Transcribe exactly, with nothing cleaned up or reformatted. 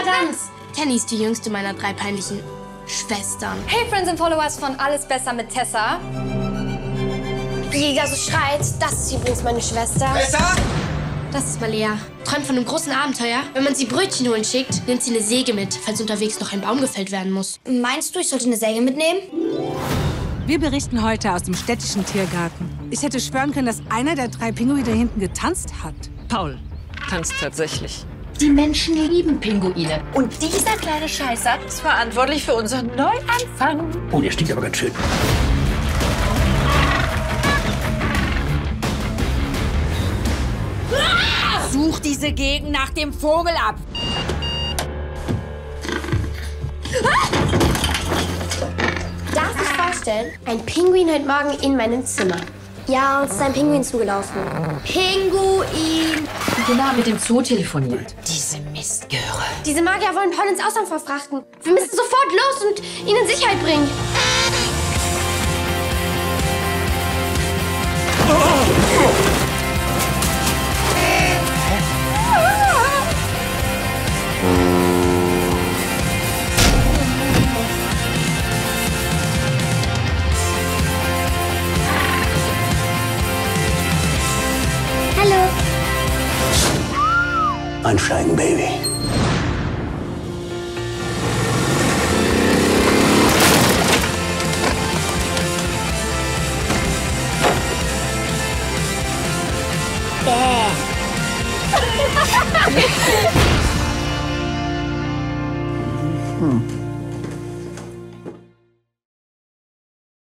Franz! Tenny ist die jüngste meiner drei peinlichen Schwestern. Hey Friends and Followers von Alles besser mit Tessa. Die da so schreit, das ist übrigens meine Schwester. Tessa! Das ist Malea. Träumt von einem großen Abenteuer. Wenn man sie Brötchen holen schickt, nimmt sie eine Säge mit, falls unterwegs noch ein Baum gefällt werden muss. Meinst du, ich sollte eine Säge mitnehmen? Wir berichten heute aus dem städtischen Tiergarten. Ich hätte schwören können, dass einer der drei Pinguine da hinten getanzt hat. Paul tanzt tatsächlich. Die Menschen lieben Pinguine. Und dieser kleine Scheißer ist verantwortlich für unseren Neuanfang. Oh, der stinkt aber ganz schön. Such diese Gegend nach dem Vogel ab. Darf ich vorstellen, ein Pinguin heute Morgen in meinem Zimmer. Ja, uns ist ein Pinguin zugelaufen. Pinguin! Genau, mit dem Zoo telefoniert. Diese Mistgöre. Diese Magier wollen Paul ins Ausland verfrachten. Wir müssen sofort los und ihn in Sicherheit bringen. Hallo. Einsteigen, Baby.